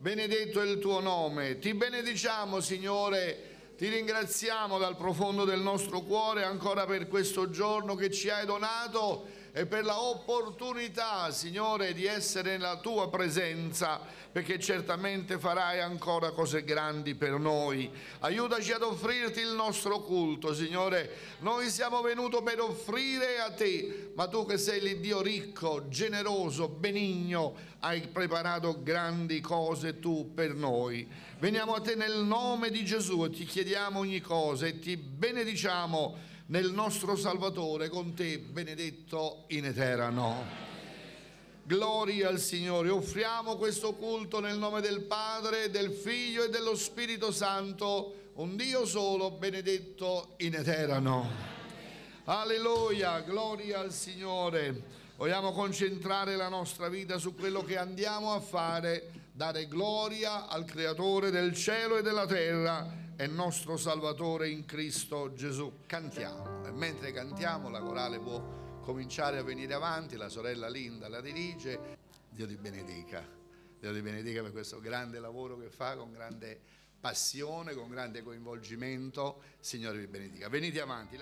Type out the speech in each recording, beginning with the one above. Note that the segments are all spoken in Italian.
benedetto è il tuo nome. Ti benediciamo, Signore, ti ringraziamo dal profondo del nostro cuore ancora per questo giorno che ci hai donato e per la opportunità, Signore, di essere nella tua presenza, perché certamente farai ancora cose grandi per noi. Aiutaci ad offrirti il nostro culto, Signore. Noi siamo venuti per offrire a te, ma tu che sei l'Iddio ricco, generoso, benigno, hai preparato grandi cose tu per noi. Veniamo a te nel nome di Gesù e ti chiediamo ogni cosa e ti benediciamo nel nostro Salvatore, con te benedetto in eterno. Gloria al Signore. Offriamo questo culto nel nome del Padre, del Figlio e dello Spirito Santo, un Dio solo, benedetto in eterno. Alleluia, gloria al Signore. Vogliamo concentrare la nostra vita su quello che andiamo a fare, dare gloria al Creatore del cielo e della terra e nostro Salvatore in Cristo Gesù. Cantiamo, e mentre cantiamo la corale può cominciare a venire avanti, la sorella Linda la dirige. Dio ti benedica, Dio ti benedica per questo grande lavoro che fa con grande passione, con grande coinvolgimento. Signore vi benedica. Venite avanti.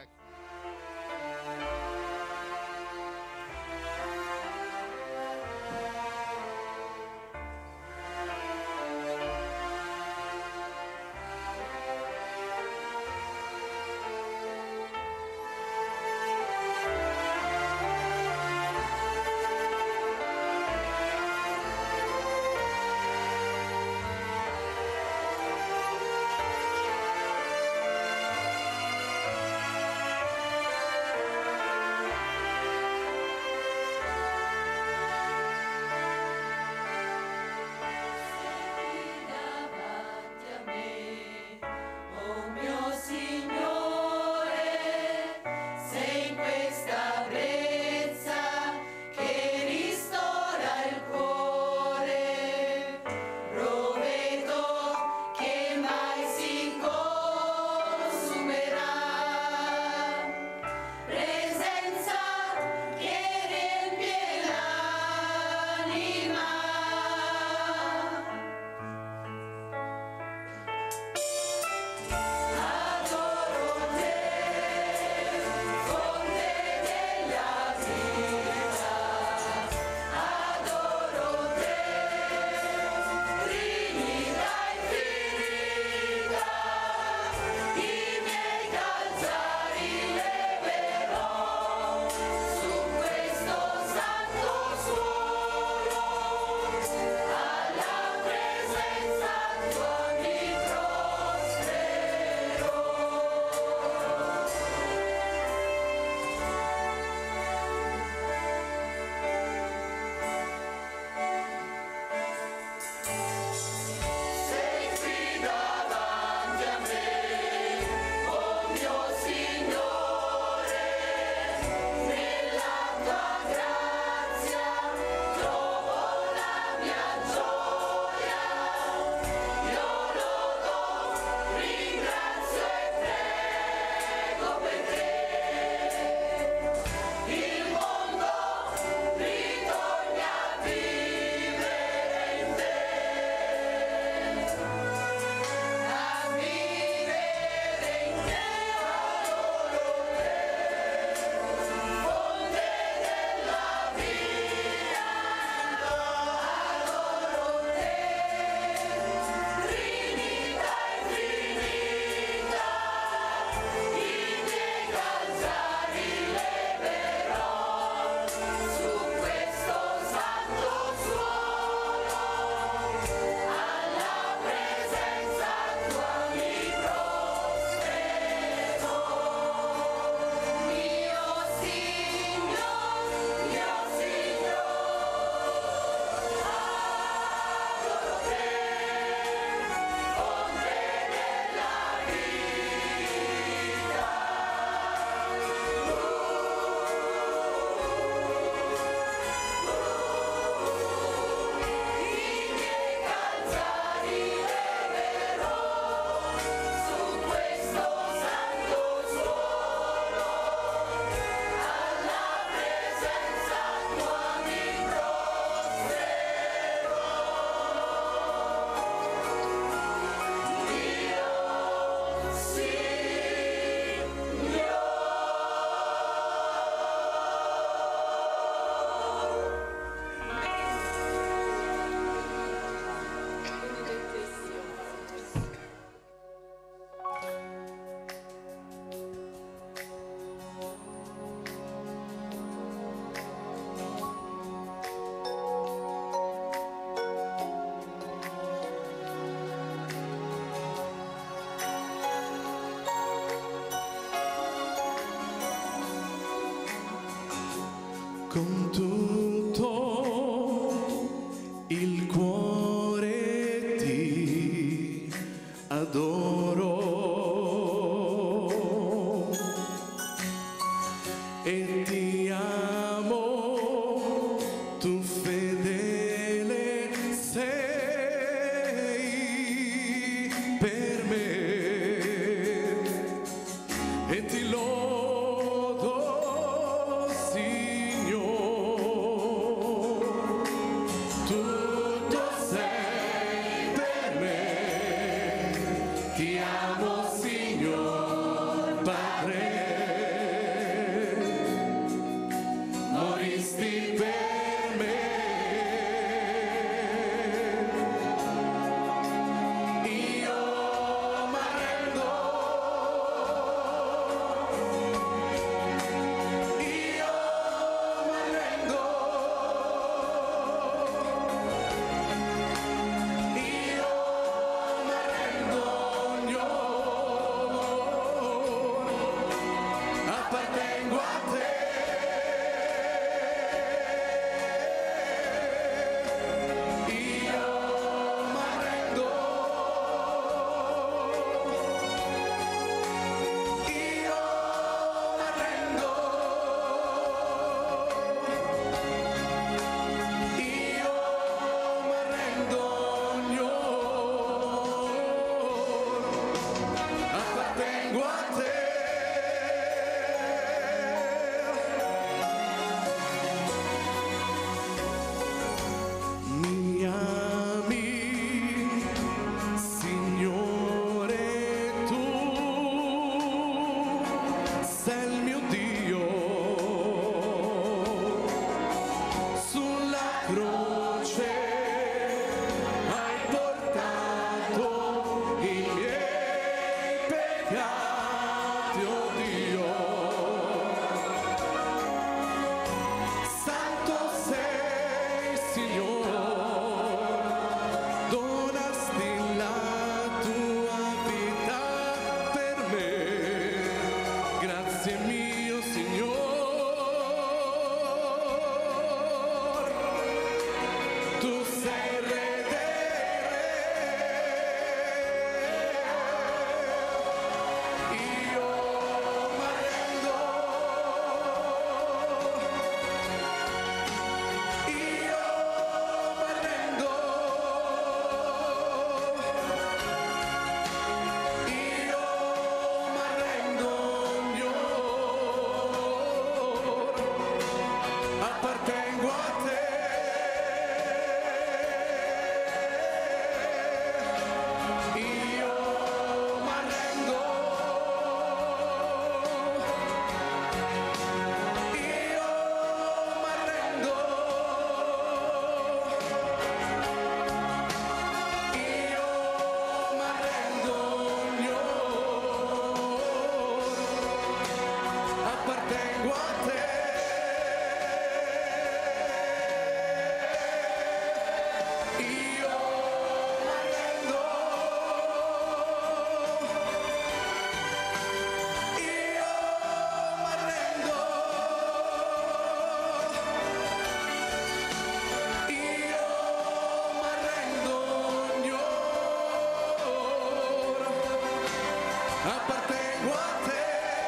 appartengo a te.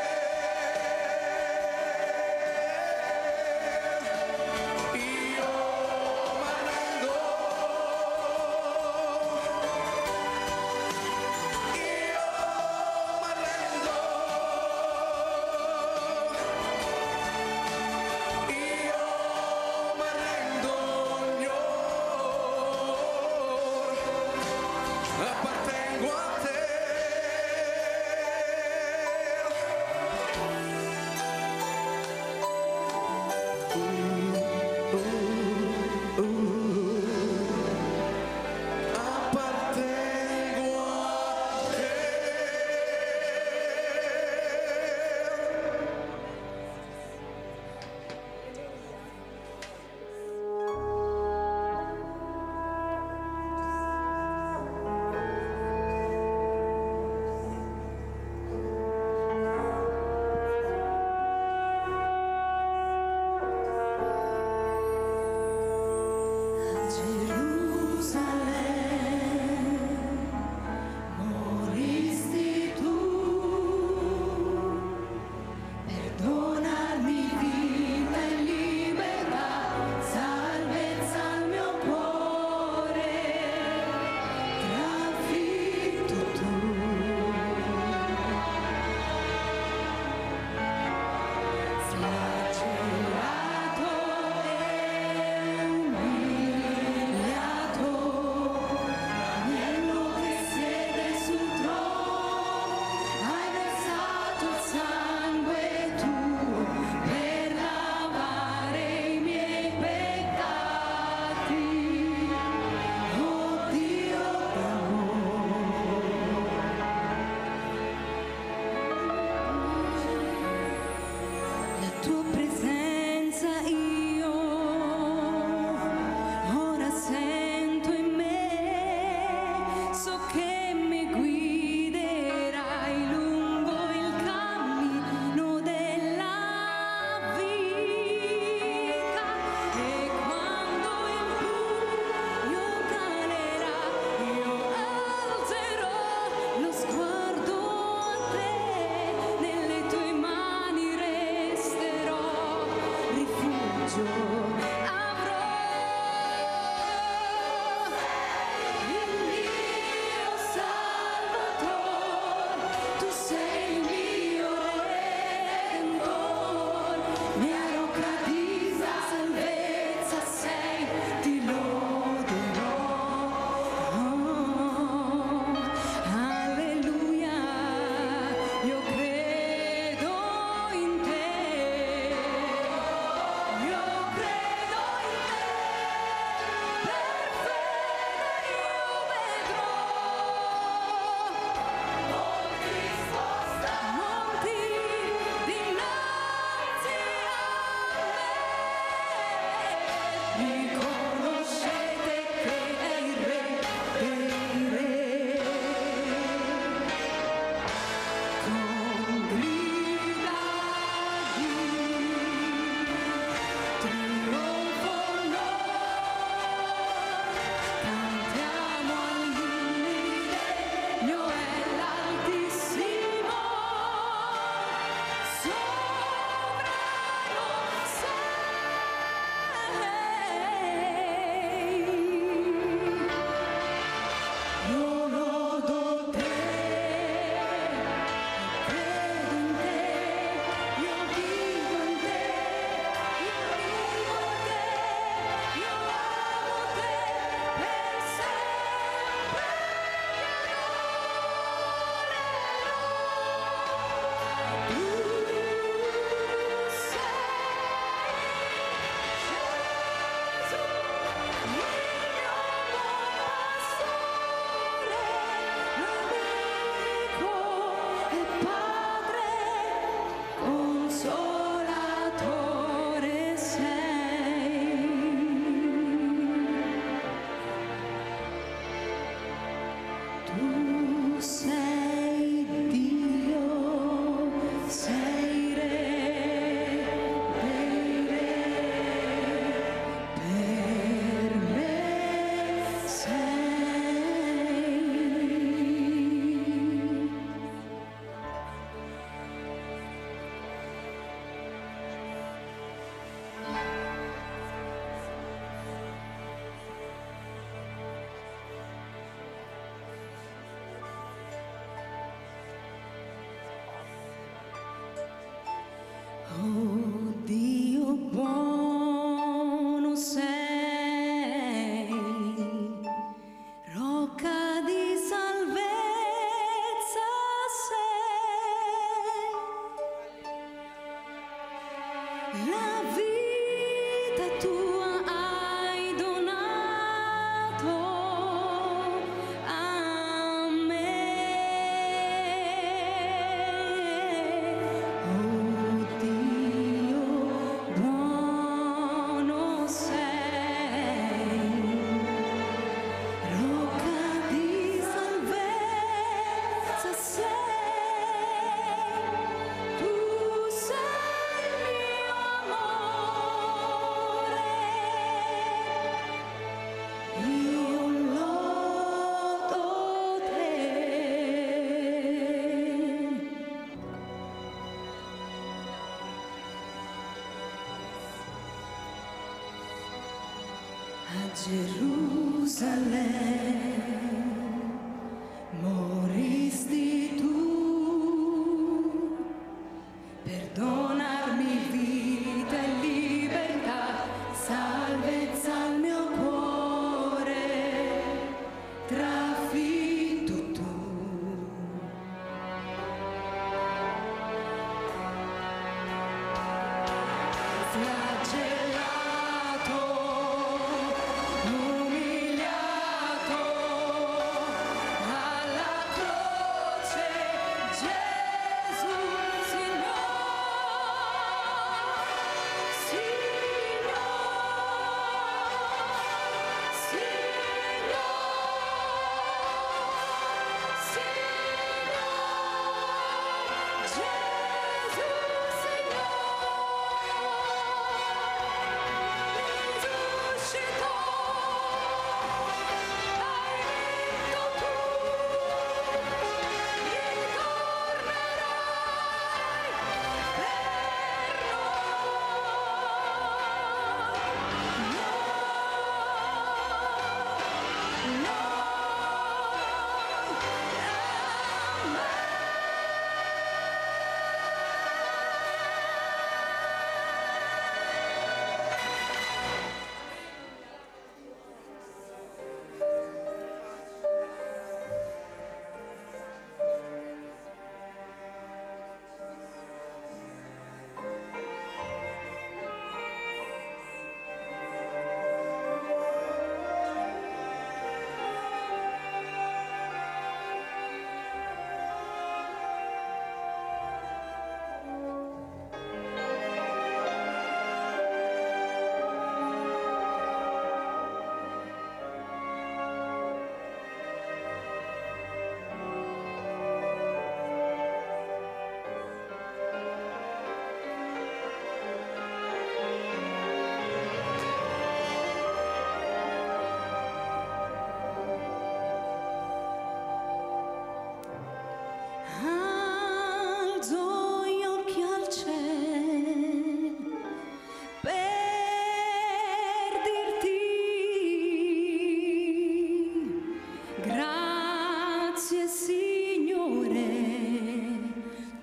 Io m'arrendo, io m'arrendo, io m'arrendo, Signore, appartengo a te.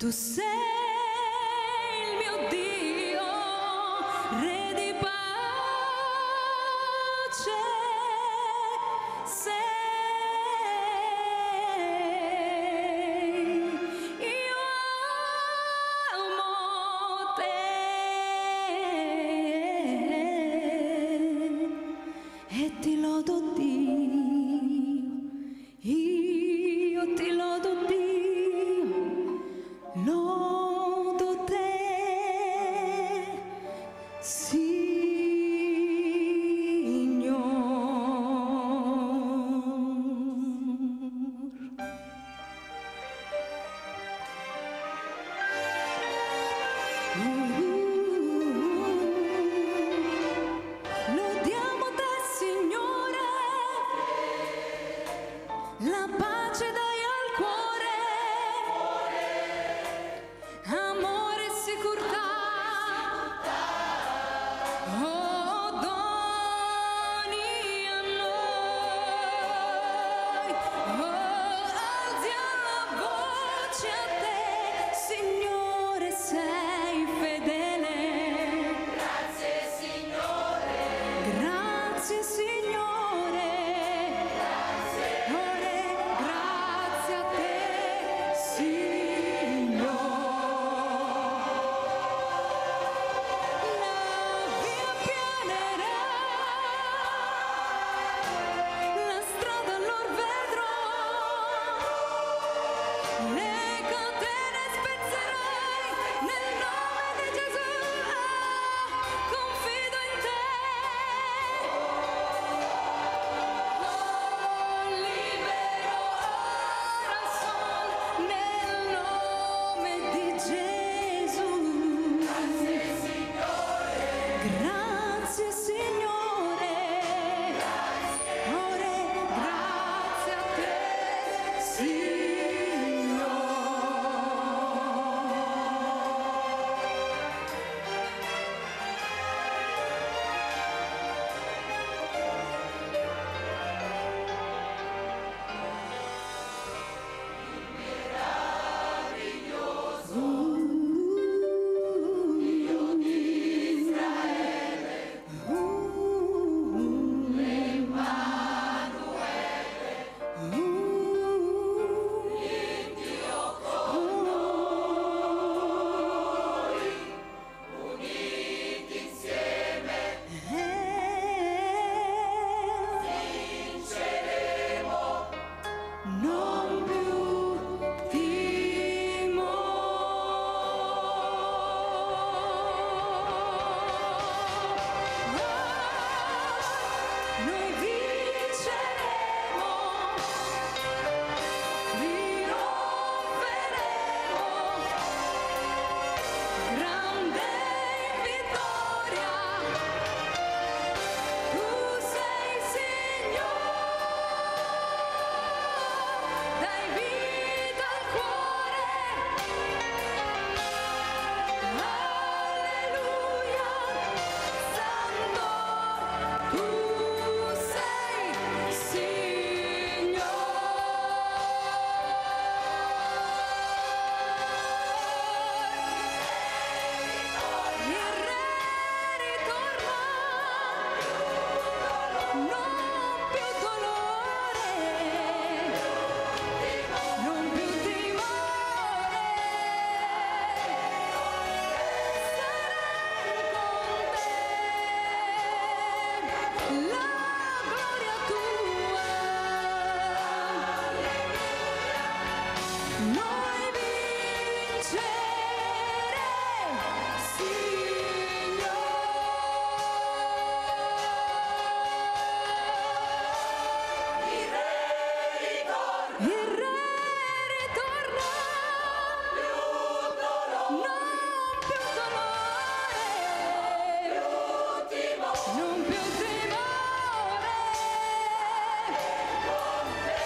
Tu sei il mio Dio, Re di pace, sei, io amo te e ti lodo Dio, io ti lodo Dio, lodo te, Signor. Lodiamo te, Signore, la pace dai al cuore, amore e sicurtà, oh, doni a noi, oh, alziamo la voce a te, Signore, sei fedele. Grazie, Signore. Grazie, Signore. Ore, grazie a te, Signore. La via pianerà, la strada allor vedrò, le catene spezzerai nel nome di Gesù, confido in te. Libero ora son nel nome di Gesù. Grazie Signore. Grazie Signore. Ore, grazie a te, Signore. Non più timore, noi vinceremo, trionferemo, grande vittoria, tu sei Signore, dai vita al cuore, alleluia, santo, tu sei Signore. Il Re ritorna, non più dolore, non più timore, sarai con te, la gloria tua, noi vinceremo, Signore. Il Re ritorna, non più dolore, non più timore, sarai con te,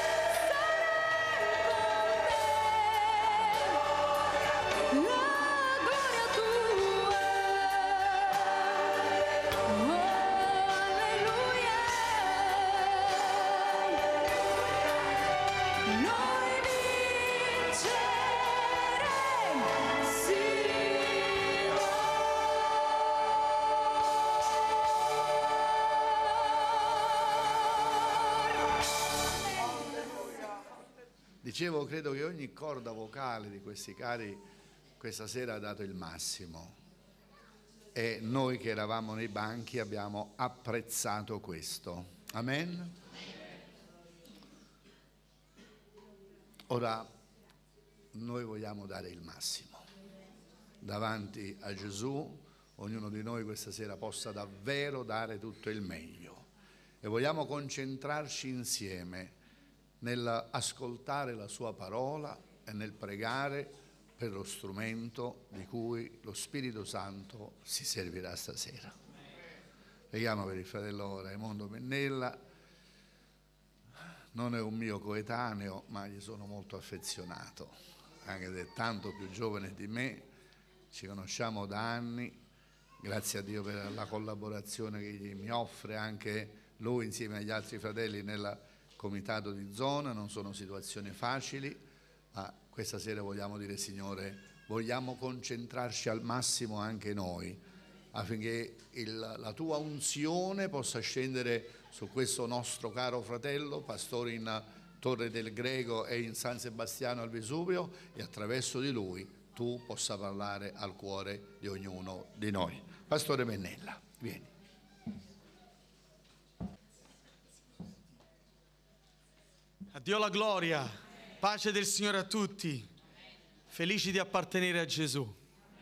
la gloria tua, oh, alleluia. Noi vinceremo. Dicevo, credo che ogni corda vocale di questi cari questa sera ha dato il massimo e noi che eravamo nei banchi abbiamo apprezzato questo. Amen? Ora noi vogliamo dare il massimo davanti a Gesù. Ognuno di noi questa sera possa davvero dare tutto il meglio e vogliamo concentrarci insieme nell'ascoltare la sua parola e nel pregare per lo strumento di cui lo Spirito Santo si servirà stasera. Preghiamo per il fratello Raimondo Pennella. Non è un mio coetaneo, ma gli sono molto affezionato, anche se è tanto più giovane di me. Ci conosciamo da anni. Grazie a Dio per la collaborazione che mi offre anche lui insieme agli altri fratelli nel comitato di zona. Non sono situazioni facili, ma questa sera vogliamo dire: Signore, vogliamo concentrarci al massimo anche noi affinché la tua unzione possa scendere su questo nostro caro fratello, pastore in Torre del Greco e in San Sebastiano al Vesuvio, e attraverso di lui tu possa parlare al cuore di ognuno di noi. Pastore Pennella, vieni. A Dio la gloria, pace del Signore a tutti, felici di appartenere a Gesù.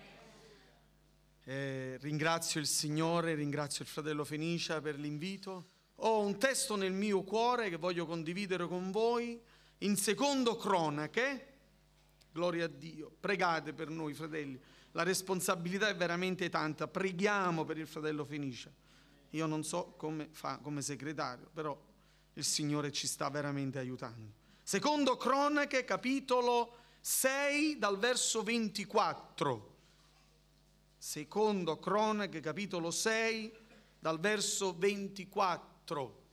Ringrazio il Signore, ringrazio il fratello Fenicia per l'invito. Ho un testo nel mio cuore che voglio condividere con voi, in Secondo Cronache. Gloria a Dio, pregate per noi fratelli, la responsabilità è veramente tanta, preghiamo per il fratello Fenicia. Io non so come fa come segretario, però il Signore ci sta veramente aiutando. Secondo Cronache, capitolo 6, dal verso 24. Secondo Cronache, capitolo 6, dal verso 24.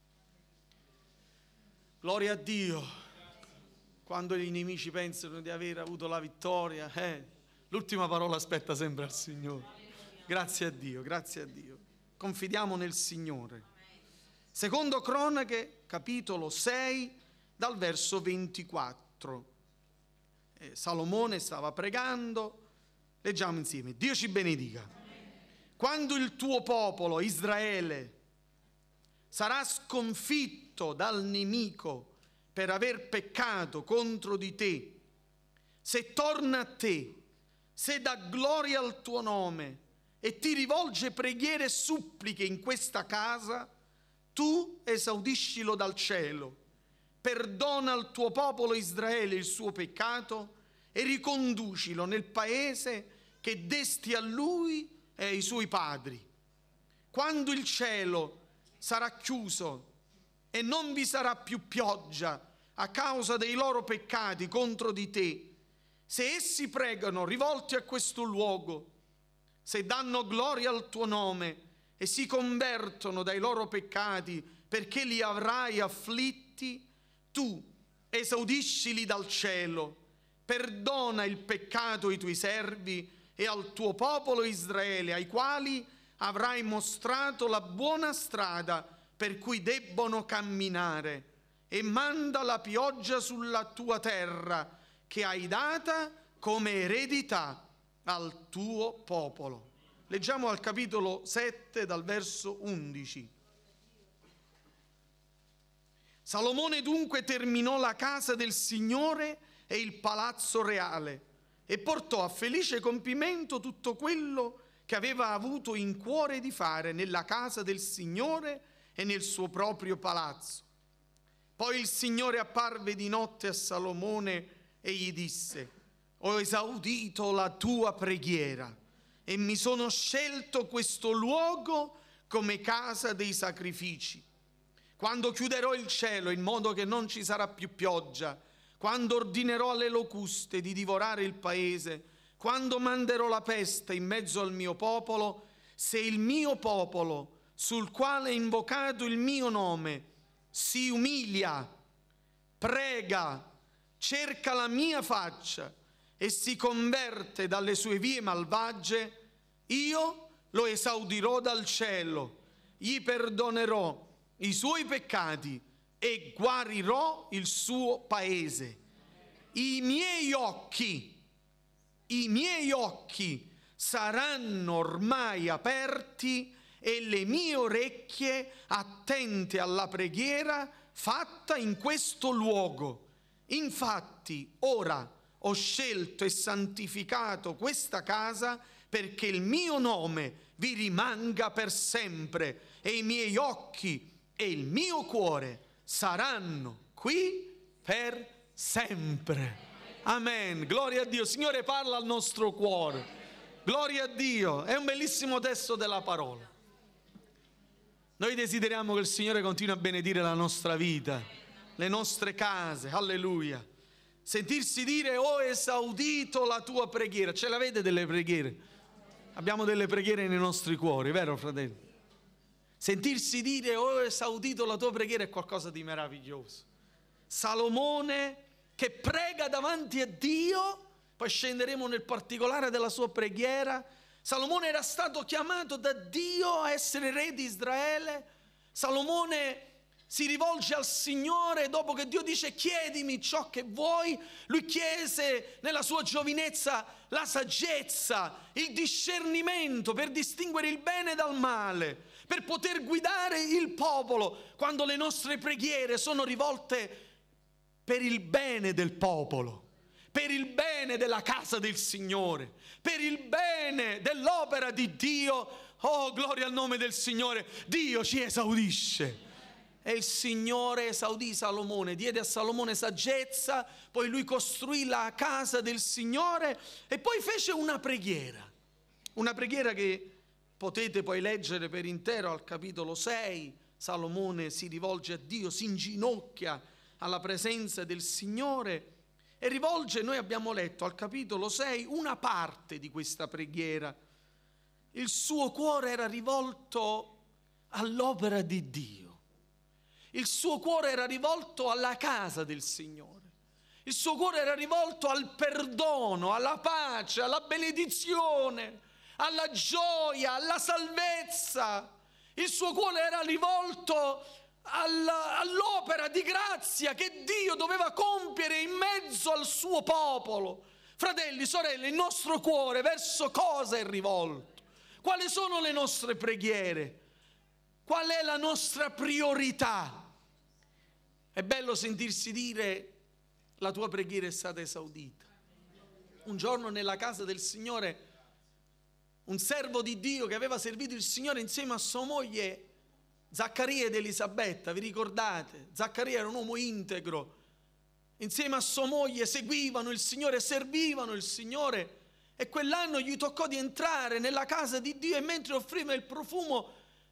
Gloria a Dio. Quando i nemici pensano di aver avuto la vittoria, l'ultima parola aspetta sempre al Signore. Grazie a Dio, grazie a Dio. Confidiamo nel Signore. Secondo Cronache, capitolo 6, dal verso 24. Salomone stava pregando. Leggiamo insieme. Dio ci benedica. Quando il tuo popolo, Israele, sarà sconfitto dal nemico per aver peccato contro di te, se torna a te, se dà gloria al tuo nome e ti rivolge preghiere e suppliche in questa casa, tu esaudiscilo dal cielo, perdona al tuo popolo Israele il suo peccato e riconducilo nel paese che desti a lui e ai suoi padri. Quando il cielo sarà chiuso e non vi sarà più pioggia a causa dei loro peccati contro di te, se essi pregano rivolti a questo luogo, se danno gloria al tuo nome e si convertono dai loro peccati perché li avrai afflitti, tu esaudiscili dal cielo, perdona il peccato ai tuoi servi e al tuo popolo Israele, ai quali avrai mostrato la buona strada per cui debbono camminare, e manda la pioggia sulla tua terra che hai data come eredità al tuo popolo. Leggiamo al capitolo 7 dal verso 11. Salomone dunque terminò la casa del Signore e il palazzo reale e portò a felice compimento tutto quello che aveva avuto in cuore di fare nella casa del Signore e nel suo proprio palazzo. Poi il Signore apparve di notte a Salomone e gli disse: ho esaudito la tua preghiera e mi sono scelto questo luogo come casa dei sacrifici. Quando chiuderò il cielo in modo che non ci sarà più pioggia, quando ordinerò alle locuste di divorare il paese, quando manderò la peste in mezzo al mio popolo, se il mio popolo, sul quale è invocato il mio nome, si umilia, prega, cerca la mia faccia e si converte dalle sue vie malvagie, io lo esaudirò dal cielo, gli perdonerò i suoi peccati e guarirò il suo paese. i miei occhi saranno ormai aperti e le mie orecchie attente alla preghiera fatta in questo luogo. Infatti ora ho scelto e santificato questa casa perché il mio nome vi rimanga per sempre e i miei occhi e il mio cuore saranno qui per sempre. Amen. Gloria a Dio. Signore, parla al nostro cuore. Gloria a Dio. È un bellissimo testo della parola. Noi desideriamo che il Signore continui a benedire la nostra vita, le nostre case. Alleluia. Sentirsi dire: ho esaudito la tua preghiera. Ce l'avete delle preghiere? Abbiamo delle preghiere nei nostri cuori, vero fratelli? Sentirsi dire: ho esaudito la tua preghiera è qualcosa di meraviglioso. Salomone che prega davanti a Dio, poi scenderemo nel particolare della sua preghiera. Salomone era stato chiamato da Dio a essere re di Israele. Salomone si rivolge al Signore dopo che Dio dice: chiedimi ciò che vuoi. Lui chiese nella sua giovinezza la saggezza, il discernimento per distinguere il bene dal male, per poter guidare il popolo quando le nostre preghiere sono rivolte per il bene del popolo, per il bene della casa del Signore, per il bene dell'opera di Dio. Oh, gloria al nome del Signore. Dio ci esaudisce. E il Signore esaudì Salomone, diede a Salomone saggezza, poi lui costruì la casa del Signore e poi fece una preghiera che potete poi leggere per intero al capitolo 6. Salomone si rivolge a Dio, si inginocchia alla presenza del Signore e rivolge, noi abbiamo letto al capitolo 6 una parte di questa preghiera. Il suo cuore era rivolto all'opera di Dio. Il suo cuore era rivolto alla casa del Signore. Il suo cuore era rivolto al perdono, alla pace, alla benedizione, alla gioia, alla salvezza. Il suo cuore era rivolto all'opera di grazia che Dio doveva compiere in mezzo al suo popolo. Fratelli, sorelle, il nostro cuore verso cosa è rivolto? Quali sono le nostre preghiere? Qual è la nostra priorità? È bello sentirsi dire: la tua preghiera è stata esaudita. Un giorno nella casa del Signore, un servo di Dio che aveva servito il Signore insieme a sua moglie Zaccaria ed Elisabetta, vi ricordate? Zaccaria era un uomo integro, insieme a sua moglie seguivano il Signore, servivano il Signore, e quell'anno gli toccò di entrare nella casa di Dio e mentre offriva il profumo,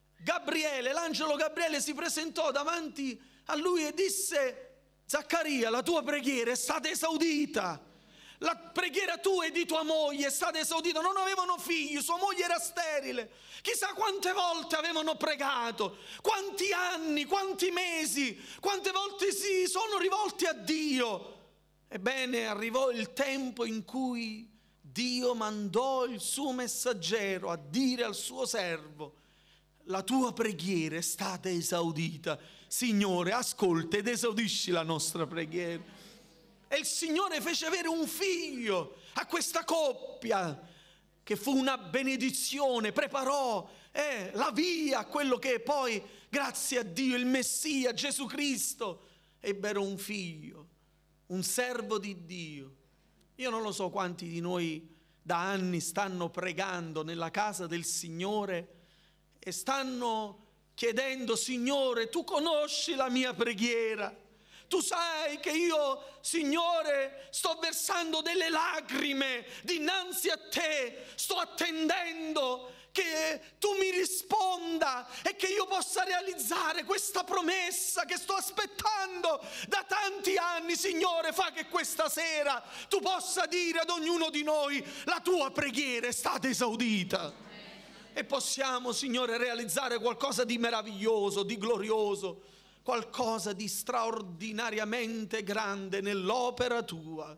l'angelo Gabriele si presentò davanti a lui e disse: Zaccaria, la tua preghiera è stata esaudita. La preghiera tua e di tua moglie è stata esaudita. Non avevano figli, sua moglie era sterile. Chissà quante volte avevano pregato, quanti anni, quanti mesi, quante volte si sono rivolti a Dio. Ebbene, arrivò il tempo in cui Dio mandò il suo messaggero a dire al suo servo: la tua preghiera è stata esaudita. Signore, ascolta ed esaudisci la nostra preghiera. E il Signore fece avere un figlio a questa coppia, che fu una benedizione, preparò la via a quello che poi, grazie a Dio, il Messia, Gesù Cristo, ebbero un figlio, un servo di Dio. Io non lo so quanti di noi da anni stanno pregando nella casa del Signore e stanno chiedendo: Signore, tu conosci la mia preghiera. Tu sai che io, Signore, sto versando delle lacrime dinanzi a te, sto attendendo che tu mi risponda e che io possa realizzare questa promessa che sto aspettando da tanti anni. Signore, fa che questa sera tu possa dire ad ognuno di noi: la tua preghiera è stata esaudita. E possiamo, Signore, realizzare qualcosa di meraviglioso, di glorioso, qualcosa di straordinariamente grande nell'opera tua.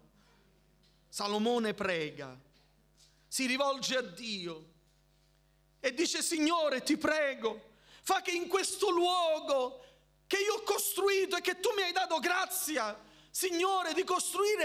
Salomone prega, si rivolge a Dio e dice: Signore, ti prego, fa che in questo luogo che io ho costruito e che tu mi hai dato grazia, Signore, di costruire,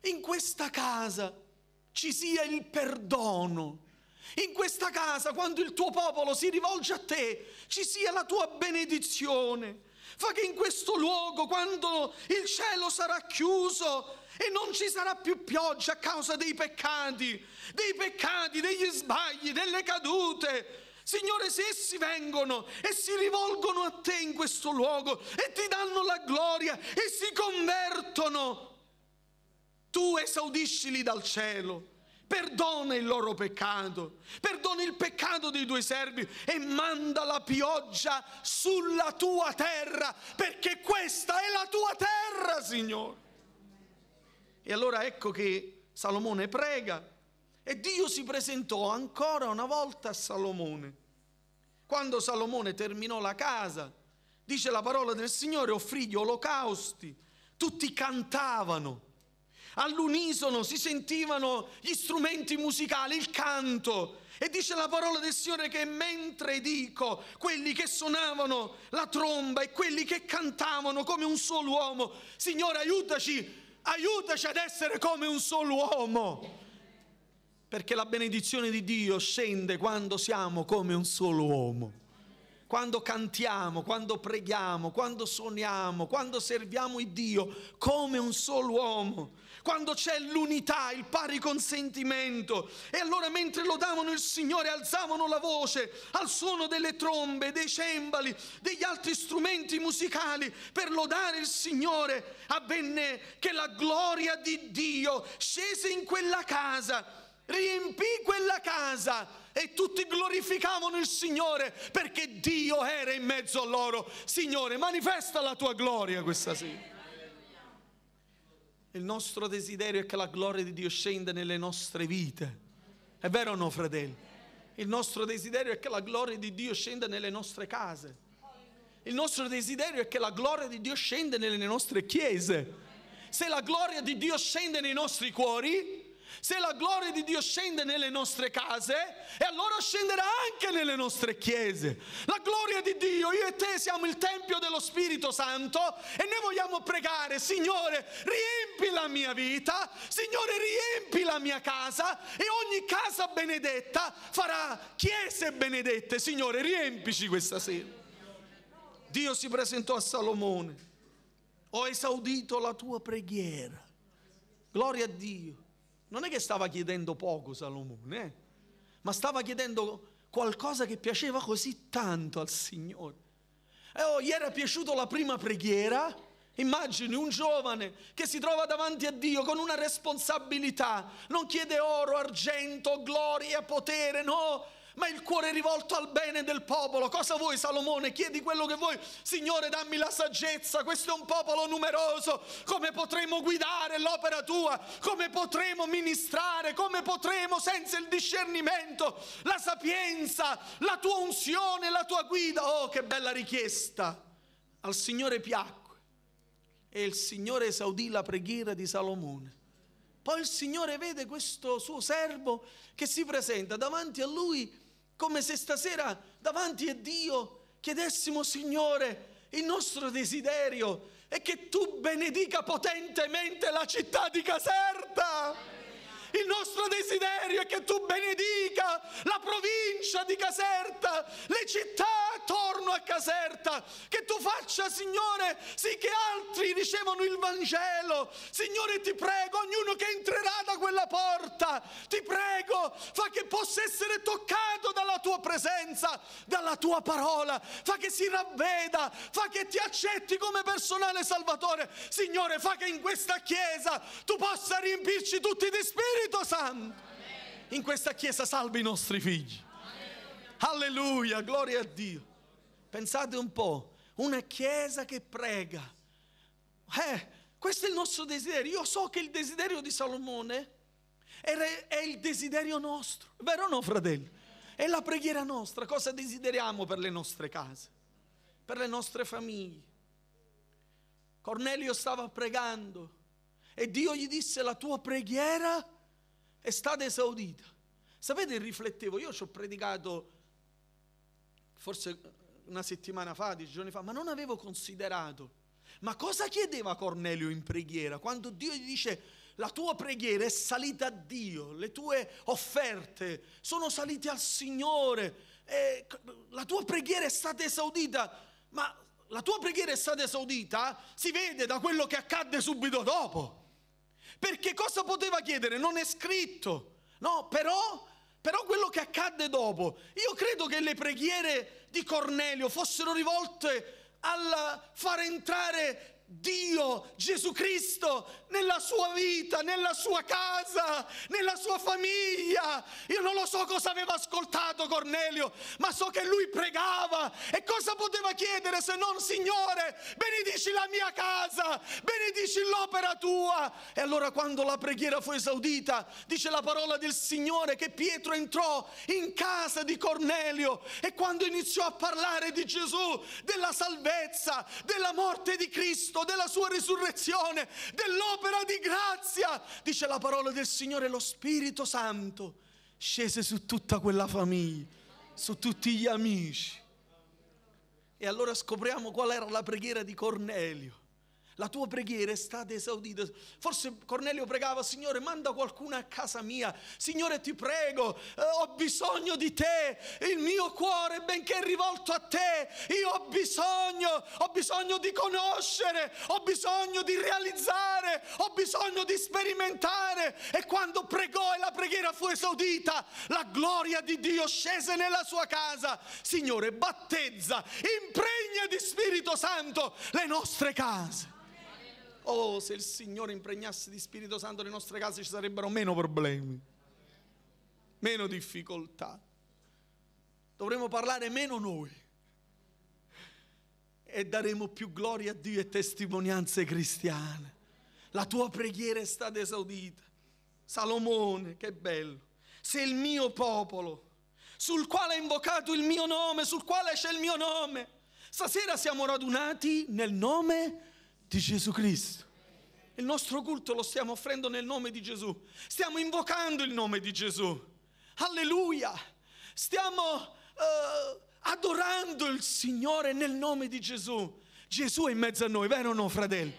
in questa casa ci sia il perdono. In questa casa, quando il tuo popolo si rivolge a te, ci sia la tua benedizione. Fa che in questo luogo, quando il cielo sarà chiuso e non ci sarà più pioggia a causa dei peccati, degli sbagli, delle cadute, Signore, se essi vengono e si rivolgono a te in questo luogo e ti danno la gloria e si convertono, tu esaudiscili dal cielo, perdona il loro peccato, perdona il peccato dei tuoi servi e manda la pioggia sulla tua terra, perché questa è la tua terra, Signore. E allora ecco che Salomone prega e Dio si presentò ancora una volta a Salomone. Quando Salomone terminò la casa, dice la parola del Signore, offrì gli olocausti, tutti cantavano. All'unisono si sentivano gli strumenti musicali, il canto. E dice la parola del Signore che mentre dico, quelli che suonavano la tromba e quelli che cantavano come un solo uomo, Signore, aiutaci ad essere come un solo uomo. Perché la benedizione di Dio scende quando siamo come un solo uomo. Quando cantiamo, quando preghiamo, quando suoniamo, quando serviamo il Dio come un solo uomo. Quando c'è l'unità, il pari consentimento. E allora mentre lodavano il Signore alzavano la voce al suono delle trombe, dei cembali, degli altri strumenti musicali per lodare il Signore. Avvenne che la gloria di Dio scese in quella casa, riempì quella casa e tutti glorificavano il Signore perché Dio era in mezzo a loro. Signore, manifesta la tua gloria questa sera. Il nostro desiderio è che la gloria di Dio scenda nelle nostre vite. È vero o no, fratelli? Il nostro desiderio è che la gloria di Dio scenda nelle nostre case. Il nostro desiderio è che la gloria di Dio scenda nelle nostre chiese. Se la gloria di Dio scende nei nostri cuori, se la gloria di Dio scende nelle nostre case, e allora scenderà anche nelle nostre chiese. La gloria di Dio, io e te siamo il Tempio dello Spirito Santo e noi vogliamo pregare, Signore, riempi la mia vita, Signore, riempi la mia casa e ogni casa benedetta farà chiese benedette. Signore, riempici questa sera. Dio si presentò a Salomone: ho esaudito la tua preghiera. Gloria a Dio. Non è che stava chiedendo poco Salomone, ma stava chiedendo qualcosa che piaceva così tanto al Signore. Gli era piaciuto la prima preghiera. Immagini un giovane che si trova davanti a Dio con una responsabilità, non chiede oro, argento, gloria, potere, no, ma il cuore è rivolto al bene del popolo. Cosa vuoi, Salomone? Chiedi quello che vuoi. Signore, dammi la saggezza, questo è un popolo numeroso, come potremo guidare l'opera tua, come potremo ministrare, come potremo senza il discernimento, la sapienza, la tua unzione, la tua guida. Oh, che bella richiesta. Al Signore piacque e il Signore esaudì la preghiera di Salomone. Poi il Signore vede questo suo servo che si presenta davanti a lui, come se stasera davanti a Dio chiedessimo: Signore, il nostro desiderio è che tu benedica potentemente la città di Caserta. Il nostro desiderio è che tu benedica la provincia di Caserta, le città attorno a Caserta, che tu faccia, Signore, sì che altri ricevano il Vangelo. Signore, ti prego, ognuno che entrerà da quella porta, ti prego, fa che possa essere toccato dalla tua presenza, dalla tua parola, fa che si ravveda, fa che ti accetti come personale salvatore. Signore, fa che in questa chiesa tu possa riempirci tutti di Spirito Santo. In questa chiesa salvi i nostri figli. Alleluia, gloria a Dio. Pensate un po', una chiesa che prega. Questo è il nostro desiderio. Io so che il desiderio di Salomone è il desiderio nostro, vero o no, fratelli? È la preghiera nostra. Cosa desideriamo per le nostre case, per le nostre famiglie? Cornelio stava pregando e Dio gli disse: la tua preghiera è stata esaudita. Sapete, riflettevo, io ci ho predicato forse una settimana fa, 10 giorni fa, ma non avevo considerato Ma cosa chiedeva Cornelio in preghiera? Quando Dio gli dice: la tua preghiera è salita a Dio, le tue offerte sono salite al Signore, la tua preghiera è stata esaudita. Ma la tua preghiera è stata esaudita si vede da quello che accadde subito dopo. Perché cosa poteva chiedere? Non è scritto, no? Però quello che accadde dopo, io credo che le preghiere di Cornelio fossero rivolte al far entrare Dio, Gesù Cristo, nella sua vita, nella sua casa, nella sua famiglia. Io non lo so cosa aveva ascoltato Cornelio, ma so che lui pregava. E cosa poteva chiedere se non: Signore, benedici la mia casa, benedici l'opera tua. E allora, quando la preghiera fu esaudita, dice la parola del Signore che Pietro entrò in casa di Cornelio, e quando iniziò a parlare di Gesù, della salvezza, della morte di Cristo, della sua risurrezione, dell'opera di grazia, dice la parola del Signore, lo Spirito Santo scese su tutta quella famiglia, su tutti gli amici. E allora scopriamo qual era la preghiera di Cornelio. La tua preghiera è stata esaudita. Forse Cornelio pregava: Signore, manda qualcuno a casa mia. Signore, ti prego, ho bisogno di te. Il mio cuore, benché è rivolto a te, io ho bisogno di conoscere, ho bisogno di realizzare, ho bisogno di sperimentare. E quando pregò e la preghiera fu esaudita, la gloria di Dio scese nella sua casa. Signore, battezza, impregna di Spirito Santo le nostre case. Oh, se il Signore impregnasse di Spirito Santo le nostre case, ci sarebbero meno problemi, meno difficoltà. Dovremmo parlare meno noi e daremo più gloria a Dio e testimonianze cristiane. La tua preghiera è stata esaudita. Salomone, che bello. Se il mio popolo, sul quale ha invocato il mio nome, sul quale c'è il mio nome. Stasera siamo radunati nel nome di Gesù Cristo. Il nostro culto lo stiamo offrendo nel nome di Gesù. Stiamo invocando il nome di Gesù. Alleluia. Stiamo adorando il Signore nel nome di Gesù. Gesù è in mezzo a noi, vero o no, fratelli?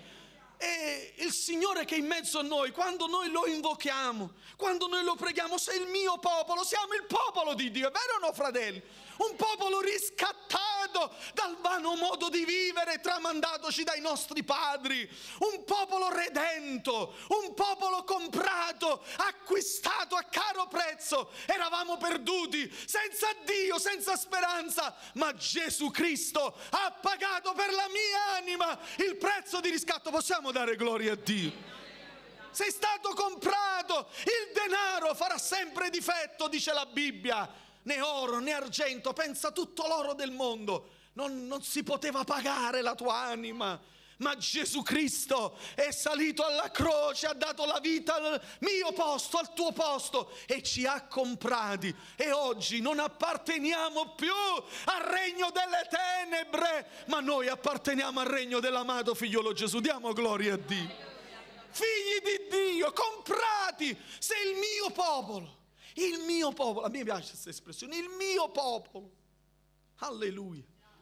E il Signore che è in mezzo a noi, quando noi lo invochiamo, quando noi lo preghiamo: sei il mio popolo, siamo il popolo di Dio, vero o no, fratelli? Un popolo riscattato dal vano modo di vivere tramandatoci dai nostri padri, un popolo redento, un popolo comprato, acquistato a caro prezzo. Eravamo perduti, senza Dio, senza speranza, ma Gesù Cristo ha pagato per la mia anima il prezzo di riscatto. Possiamo dare gloria a Dio? Sei stato comprato. Il denaro farà sempre difetto, dice la Bibbia. Né oro né argento, pensa tutto l'oro del mondo, non si poteva pagare la tua anima. Ma Gesù Cristo è salito alla croce, ha dato la vita al mio posto, al tuo posto, e ci ha comprati. E oggi non apparteniamo più al regno delle tenebre, ma noi apparteniamo al regno dell'amato figliolo Gesù. Diamo gloria a Dio. Figli di Dio, comprati. Sei il mio popolo. Il mio popolo, a me piace questa espressione, il mio popolo. Alleluia.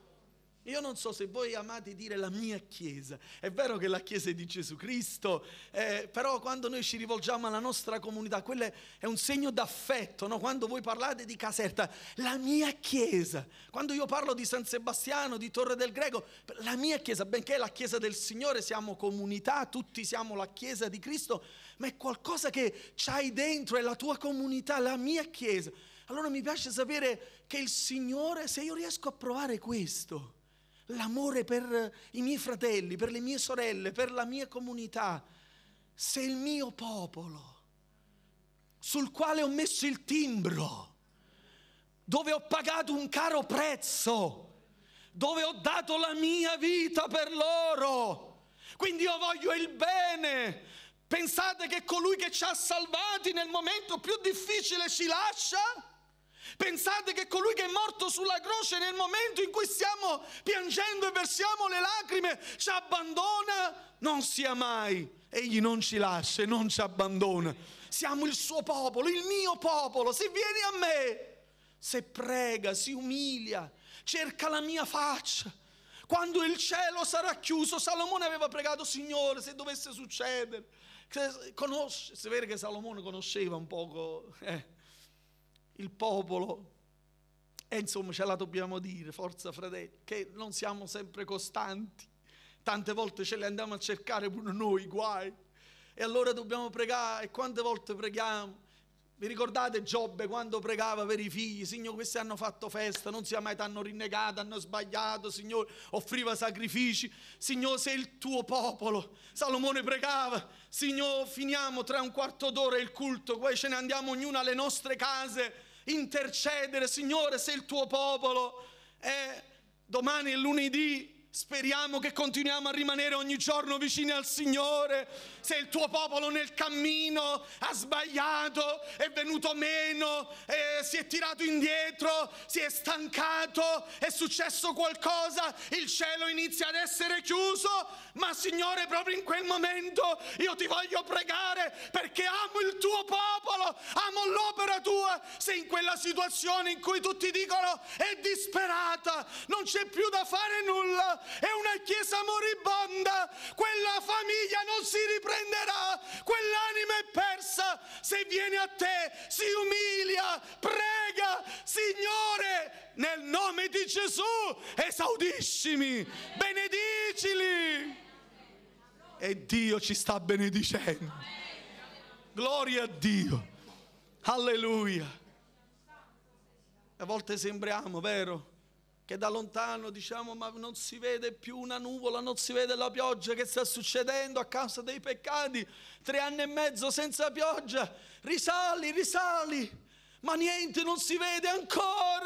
Io non so se voi amate dire la mia chiesa. È vero che la chiesa è di Gesù Cristo, però quando noi ci rivolgiamo alla nostra comunità, quello è un segno d'affetto, no? Quando voi parlate di Caserta, la mia chiesa. Quando io parlo di San Sebastiano, di Torre del Greco, la mia chiesa, benché è la chiesa del Signore, siamo comunità, tutti siamo la chiesa di Cristo, ma è qualcosa che c'hai dentro, è la tua comunità, la mia chiesa. Allora mi piace sapere che il Signore, se io riesco a provare questo, l'amore per i miei fratelli, per le mie sorelle, per la mia comunità, se il mio popolo, sul quale ho messo il timbro, dove ho pagato un caro prezzo, dove ho dato la mia vita per loro, quindi io voglio il bene. Pensate che colui che ci ha salvati nel momento più difficile ci lascia? Pensate che colui che è morto sulla croce nel momento in cui stiamo piangendo e versiamo le lacrime ci abbandona? Non sia mai. Egli non ci lascia, non ci abbandona. Siamo il suo popolo, il mio popolo. Se vieni a me, se prega, si umilia, cerca la mia faccia, Quando il cielo sarà chiuso, Salomone aveva pregato: Signore, se dovesse succedere, si vede che Salomone conosceva un poco il popolo. E insomma ce la dobbiamo dire, forza fratelli, che non siamo sempre costanti. Tante volte ce le andiamo a cercare pure noi, guai. E allora dobbiamo pregare. E quante volte preghiamo? Vi ricordate Giobbe quando pregava per i figli? Signore, questi hanno fatto festa, non sia mai t'hanno rinnegato, hanno sbagliato, Signore, offriva sacrifici. Signore, sei il tuo popolo. Salomone pregava: Signore, finiamo tra un quarto d'ora il culto, poi ce ne andiamo ognuno alle nostre case, intercedere. Signore, sei il tuo popolo. E domani è lunedì. Speriamo che continuiamo a rimanere ogni giorno vicini al Signore. Se il tuo popolo nel cammino ha sbagliato, è venuto meno, si è tirato indietro, si è stancato, è successo qualcosa, il cielo inizia ad essere chiuso, ma Signore, proprio in quel momento io ti voglio pregare perché amo il tuo popolo, amo l'opera tua. Se in quella situazione in cui tutti dicono è disperata, non c'è più da fare nulla, è una chiesa moribonda, quella famiglia non si riprenderà, quell'anima è persa. Se viene a te, si umilia, prega: Signore, nel nome di Gesù esaudiscimi, benedicili. E Dio ci sta benedicendo. Gloria a Dio, alleluia. A volte sembriamo, vero, che da lontano diciamo: ma non si vede più una nuvola, non si vede la pioggia, che sta succedendo a causa dei peccati? 3 anni e mezzo senza pioggia, risali, ma niente, non si vede ancora.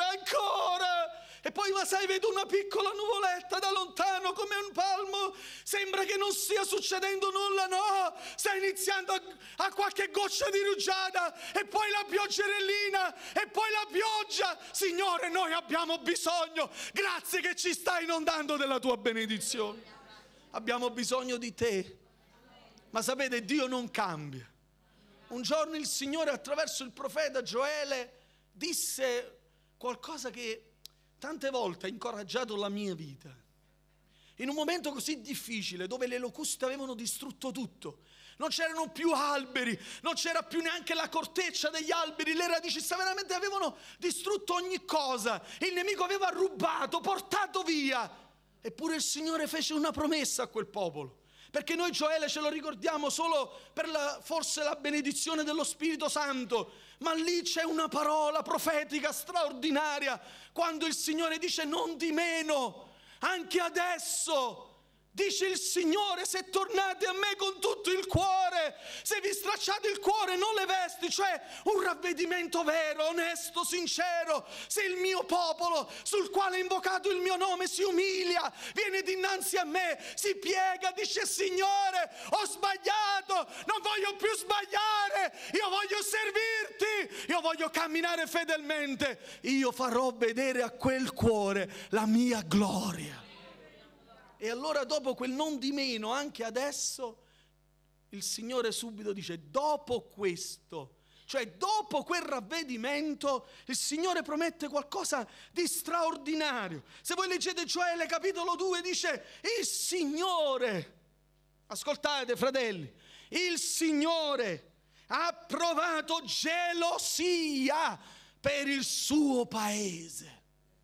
E poi, ma sai, vedo una piccola nuvoletta da lontano come un palmo, sembra che non stia succedendo nulla. No, sta iniziando a qualche goccia di rugiada, e poi la pioggerellina, e poi la pioggia. Signore, noi abbiamo bisogno, grazie che ci stai inondando della tua benedizione. Abbiamo bisogno di te. Ma sapete, Dio non cambia. Un giorno il Signore, attraverso il profeta Gioele, disse qualcosa che tante volte ha incoraggiato la mia vita. In un momento così difficile, dove le locuste avevano distrutto tutto, non c'erano più alberi, non c'era più neanche la corteccia degli alberi, le radici veramente avevano distrutto ogni cosa, il nemico aveva rubato, portato via. Eppure il Signore fece una promessa a quel popolo. Perché noi Gioele ce lo ricordiamo solo per forse la benedizione dello Spirito Santo, ma lì c'è una parola profetica straordinaria, quando il Signore dice: non di meno, anche adesso, dice il Signore, se tornate a me con tutto il cuore, se vi stracciate il cuore, non le vesti, cioè un ravvedimento vero, onesto, sincero, se il mio popolo, sul quale è invocato il mio nome, si umilia, viene dinanzi a me, si piega, dice: Signore, ho sbagliato, non voglio più sbagliare, io voglio servirti, io voglio camminare fedelmente, io farò vedere a quel cuore la mia gloria. E allora, dopo quel non di meno, anche adesso, il Signore subito dice: dopo questo, cioè dopo quel ravvedimento, il Signore promette qualcosa di straordinario. Se voi leggete Gioele capitolo 2, dice: il Signore, ascoltate fratelli, il Signore ha provato gelosia per il suo paese.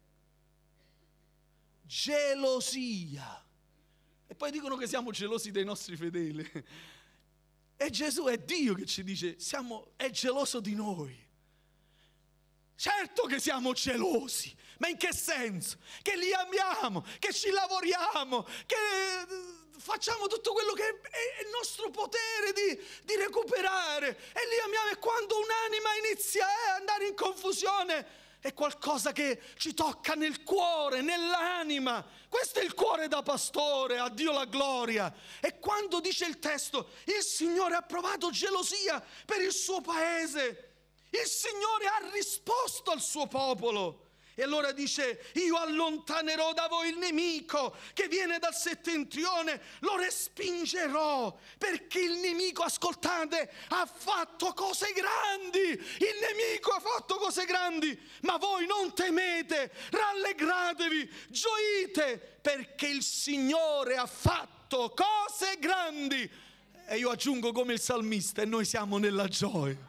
Gelosia. E poi dicono che siamo gelosi dei nostri fedeli. E Gesù, è Dio che ci dice: è geloso di noi. Certo che siamo gelosi, ma in che senso? Che li amiamo, che ci lavoriamo, che facciamo tutto quello che è il nostro potere di recuperare, e li amiamo. E quando un'anima inizia a andare in confusione, è qualcosa che ci tocca nel cuore, nell'anima. Questo è il cuore da pastore, a Dio la gloria. E quando dice il testo: il Signore ha provato gelosia per il suo paese, il Signore ha risposto al suo popolo. E allora dice: io allontanerò da voi il nemico che viene dal settentrione, lo respingerò, perché il nemico, ascoltate, ha fatto cose grandi. Il nemico ha fatto cose grandi, ma voi non temete, rallegratevi, gioite, perché il Signore ha fatto cose grandi. E io aggiungo come il salmista: e noi siamo nella gioia.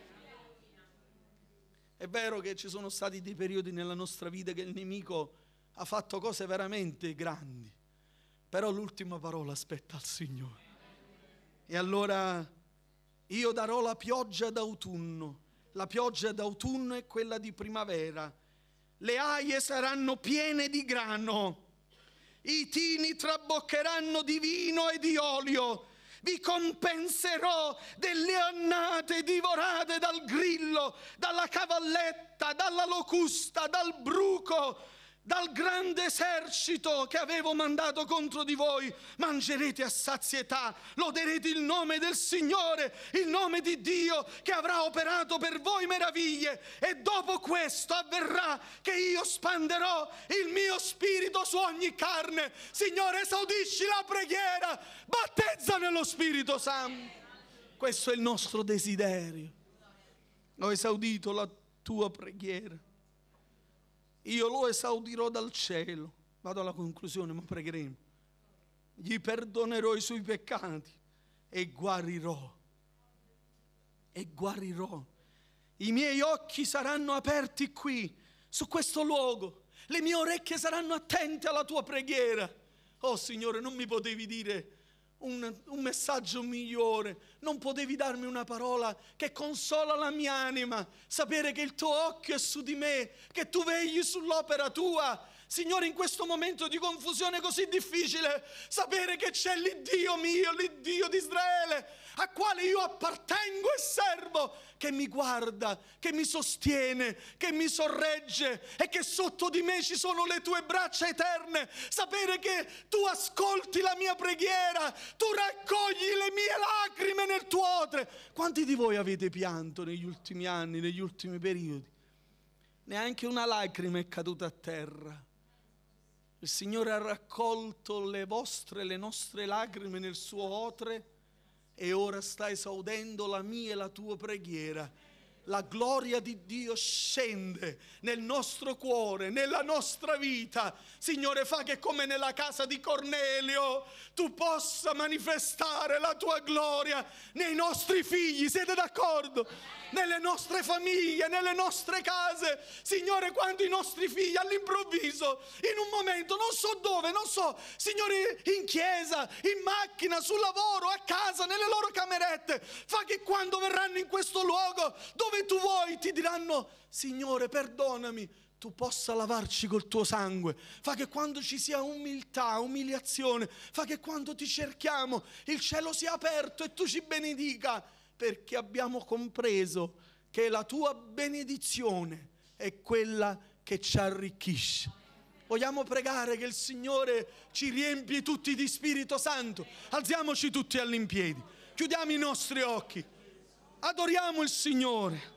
È vero che ci sono stati dei periodi nella nostra vita che il nemico ha fatto cose veramente grandi, però l'ultima parola spetta al Signore. E allora io darò la pioggia d'autunno. La pioggia d'autunno è quella di primavera. Le aie saranno piene di grano, i tini traboccheranno di vino e di olio. Vi compenserò delle annate divorate dal grillo, dalla cavalletta, dalla locusta, dal bruco, dal grande esercito che avevo mandato contro di voi. Mangerete a sazietà, loderete il nome del Signore, il nome di Dio che avrà operato per voi meraviglie. E dopo questo avverrà che io spanderò il mio spirito su ogni carne. Signore, esaudisci la preghiera, battezza nello Spirito Santo. Questo è il nostro desiderio. Ho esaudito la tua preghiera, io lo esaudirò dal cielo. Vado alla conclusione, ma pregheremo. Gli perdonerò i suoi peccati e guarirò. E guarirò. I miei occhi saranno aperti qui, su questo luogo. Le mie orecchie saranno attente alla tua preghiera. Oh Signore, non mi potevi dire un messaggio migliore, non potevi darmi una parola che consola la mia anima, sapere che il tuo occhio è su di me, che tu vegli sull'opera tua. Signore, in questo momento di confusione così difficile, sapere che c'è l'Iddio mio, l'Iddio di Israele, a quale io appartengo e servo, che mi guarda, che mi sostiene, che mi sorregge e che sotto di me ci sono le tue braccia eterne. Sapere che tu ascolti la mia preghiera, tu raccogli le mie lacrime nel tuo odre. Quanti di voi avete pianto negli ultimi anni, negli ultimi periodi? Neanche una lacrima è caduta a terra. Il Signore ha raccolto le nostre lacrime nel suo odre e ora sta esaudendo la mia e la tua preghiera. La gloria di Dio scende nel nostro cuore, nella nostra vita. Signore, fa che come nella casa di Cornelio tu possa manifestare la tua gloria nei nostri figli, siete d'accordo? Nelle nostre famiglie, nelle nostre case. Signore, quando i nostri figli all'improvviso, in un momento, non so dove, non so, Signore, in chiesa, in macchina, sul lavoro, a casa, nelle loro camerette, fa che quando verranno in questo luogo dove tu vuoi, ti diranno: Signore, perdonami, tu possa lavarci col tuo sangue. Fa che quando ci sia umiltà, umiliazione, fa che quando ti cerchiamo il cielo sia aperto e tu ci benedica, perché abbiamo compreso che la tua benedizione è quella che ci arricchisce. Vogliamo pregare che il Signore ci riempie tutti di Spirito Santo. Alziamoci tutti all'impiedi, chiudiamo i nostri occhi, adoriamo il Signore.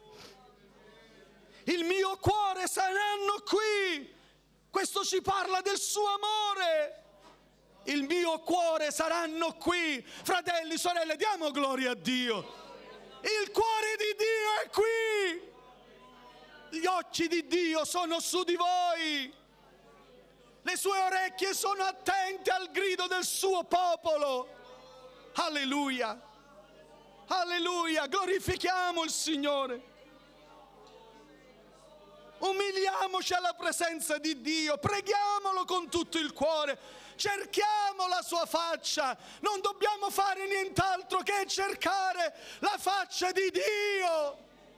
Il mio cuore saranno qui. Questo ci parla del suo amore. Il mio cuore saranno qui. Fratelli, sorelle, diamo gloria a Dio. Il cuore di Dio è qui. Gli occhi di Dio sono su di voi. Le sue orecchie sono attente al grido del suo popolo. Alleluia. Alleluia. Glorifichiamo il Signore. Umiliamoci alla presenza di Dio, preghiamolo con tutto il cuore, cerchiamo la sua faccia, non dobbiamo fare nient'altro che cercare la faccia di Dio.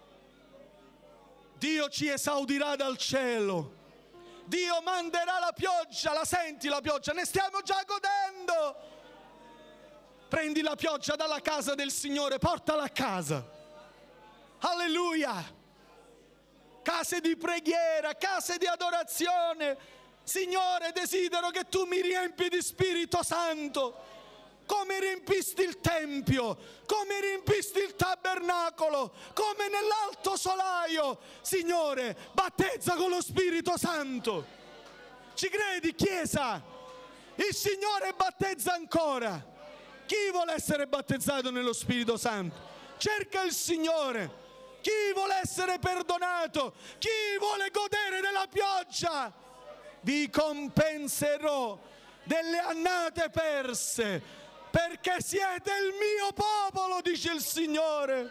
Dio ci esaudirà dal cielo, Dio manderà la pioggia, la senti la pioggia? Ne stiamo già godendo. Prendi la pioggia dalla casa del Signore, portala a casa. Alleluia. Case di preghiera, case di adorazione. Signore, desidero che tu mi riempi di Spirito Santo. come riempisti il Tempio, come riempisti il tabernacolo, come nell'alto solaio. Signore, battezza con lo Spirito Santo. Ci credi, Chiesa? Il Signore battezza ancora. Chi vuole essere battezzato nello Spirito Santo? Cerca il Signore. Chi vuole essere perdonato? Chi vuole godere della pioggia? Vi compenserò delle annate perse, perché siete il mio popolo, dice il Signore.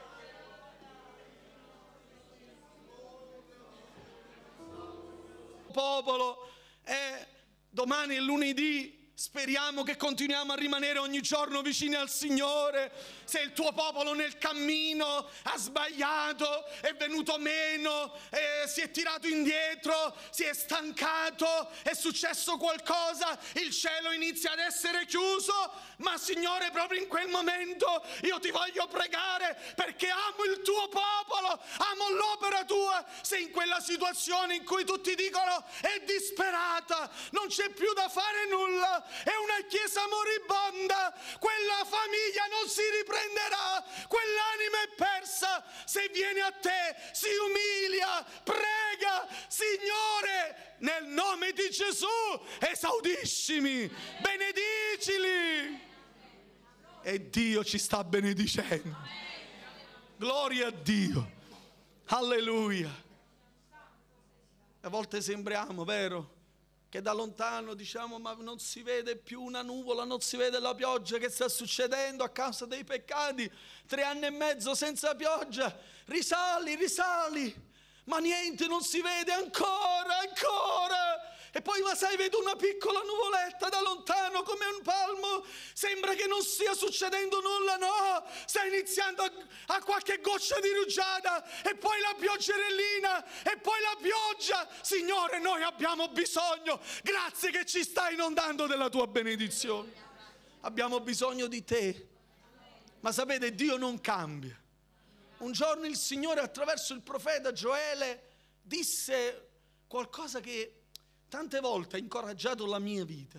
Popolo, domani è lunedì. Speriamo che continuiamo a rimanere ogni giorno vicini al Signore. Se il tuo popolo nel cammino ha sbagliato, è venuto meno, si è tirato indietro, si è stancato, è successo qualcosa, il cielo inizia ad essere chiuso, ma Signore, proprio in quel momento io ti voglio pregare, perché amo il tuo popolo, amo l'opera tua. Se in quella situazione in cui tutti dicono è disperata, non c'è più da fare nulla, è una chiesa moribonda, quella famiglia non si riprenderà, quell'anima è persa. Se viene a te, si umilia, prega: Signore, nel nome di Gesù esaudiscimi, benedicili. E Dio ci sta benedicendo. Gloria a Dio. Alleluia. A volte sembriamo, vero, che da lontano diciamo: ma non si vede più una nuvola, non si vede la pioggia. Che sta succedendo a causa dei peccati? 3 anni e mezzo senza pioggia, risali, ma niente, non si vede ancora. E poi, ma sai, vedo una piccola nuvoletta da lontano come un palmo, sembra che non stia succedendo nulla. No, sta iniziando a qualche goccia di rugiada, e poi la pioggerellina, e poi la pioggia. Signore, noi abbiamo bisogno, grazie che ci stai inondando della tua benedizione. Abbiamo bisogno di te. Ma sapete, Dio non cambia. Un giorno il Signore, attraverso il profeta Gioele, disse qualcosa che tante volte ha incoraggiato la mia vita.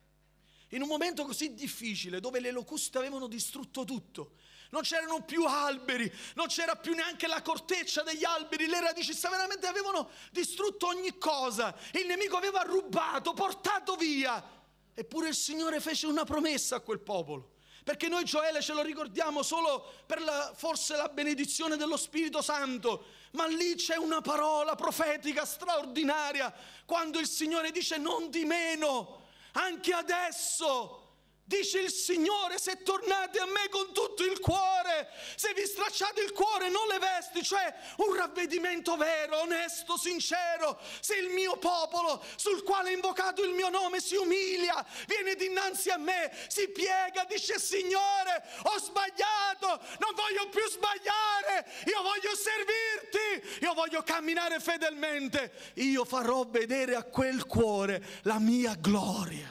In un momento così difficile, dove le locuste avevano distrutto tutto, non c'erano più alberi, non c'era più neanche la corteccia degli alberi, le radici veramente avevano distrutto ogni cosa, il nemico aveva rubato, portato via. Eppure il Signore fece una promessa a quel popolo, perché noi Gioele ce lo ricordiamo solo per forse la benedizione dello Spirito Santo, ma lì c'è una parola profetica straordinaria, quando il Signore dice: non di meno, anche adesso, dice il Signore, se tornate a me con tutto il cuore, se vi stracciate il cuore, non le vesti, cioè un ravvedimento vero, onesto, sincero, se il mio popolo, sul quale è invocato il mio nome, si umilia, viene dinanzi a me, si piega, dice: Signore, ho sbagliato, non voglio più sbagliare, io voglio servirti, io voglio camminare fedelmente, io farò vedere a quel cuore la mia gloria.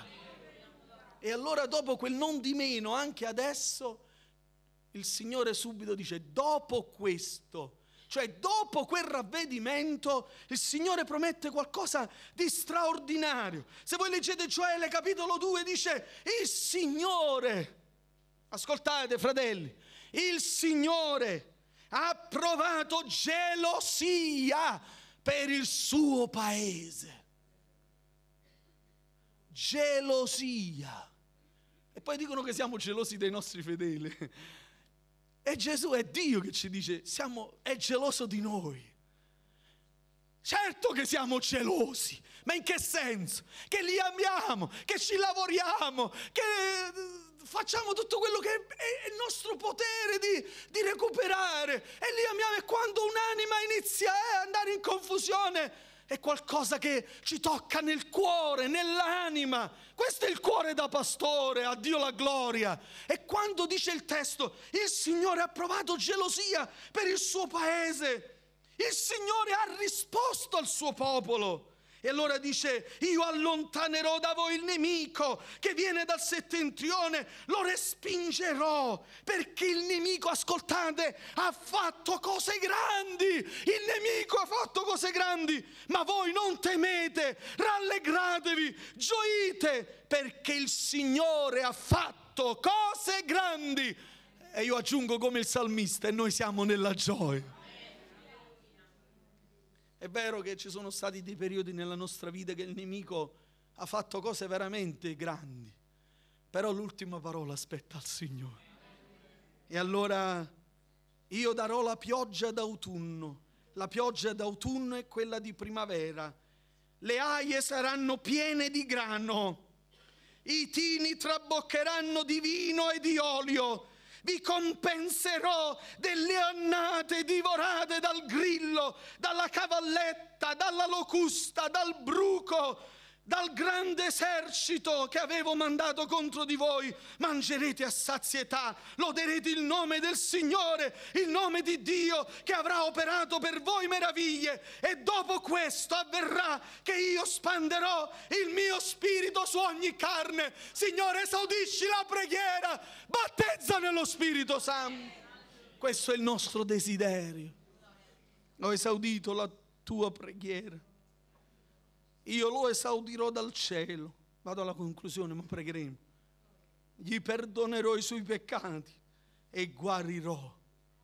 E allora, dopo quel non di meno, anche adesso, il Signore subito dice: dopo questo, cioè dopo quel ravvedimento, il Signore promette qualcosa di straordinario. Se voi leggete Gioele capitolo 2, dice: il Signore, ascoltate fratelli, il Signore ha provato gelosia per il suo paese. Gelosia. E poi dicono che siamo gelosi dei nostri fedeli. E Gesù, è Dio che ci dice: è geloso di noi. Certo che siamo gelosi, ma in che senso? Che li amiamo, che ci lavoriamo, che facciamo tutto quello che è il nostro potere di recuperare, e li amiamo. E quando un'anima inizia ad andare in confusione, è qualcosa che ci tocca nel cuore, nell'anima. Questo è il cuore da pastore, a Dio la gloria. E quando dice il testo: il Signore ha provato gelosia per il suo paese, il Signore ha risposto al suo popolo. E allora dice: io allontanerò da voi il nemico che viene dal settentrione, lo respingerò, perché il nemico, ascoltate, ha fatto cose grandi. Il nemico ha fatto cose grandi, ma voi non temete, rallegratevi, gioite, perché il Signore ha fatto fatto cose grandi. E io aggiungo come il salmista, e noi siamo nella gioia. È vero che ci sono stati dei periodi nella nostra vita che il nemico ha fatto cose veramente grandi, però l'ultima parola spetta al Signore. E allora io darò la pioggia d'autunno. La pioggia d'autunno è quella di primavera. Le aie saranno piene di grano, i tini traboccheranno di vino e di olio. Vi compenserò delle annate divorate dal grillo, dalla cavalletta, dalla locusta, dal bruco, dal grande esercito che avevo mandato contro di voi. Mangerete a sazietà, loderete il nome del Signore, il nome di Dio che avrà operato per voi meraviglie. E dopo questo avverrà che io spanderò il mio spirito su ogni carne. Signore, esaudisci la preghiera, battezza nello Spirito Santo. Questo è il nostro desiderio. Ho esaudito la tua preghiera. Io lo esaudirò dal cielo. Vado alla conclusione, ma pregheremo. Gli perdonerò i suoi peccati e guarirò.